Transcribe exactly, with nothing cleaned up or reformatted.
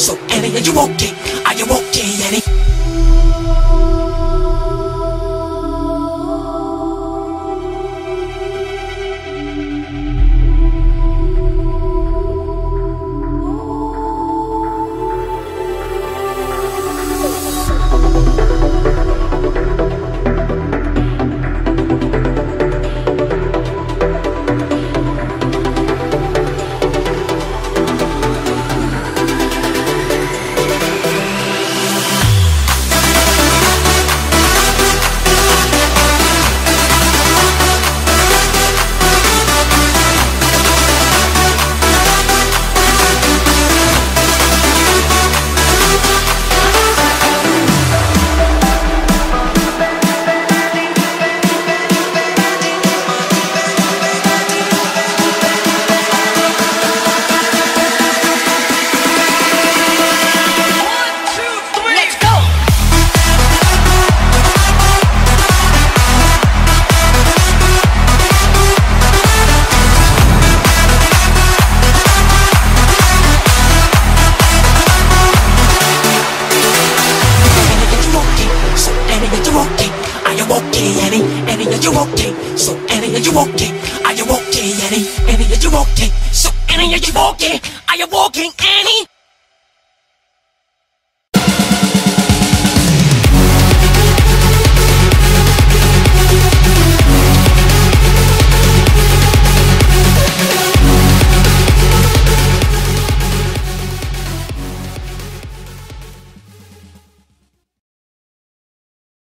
So Annie, are you okay? Are you okay, Annie? Okay, Annie, Annie, are you okay? So Annie, are you okay? Are you okay, Annie? Annie, are you okay? So Annie, are you okay? Are you walking, Annie?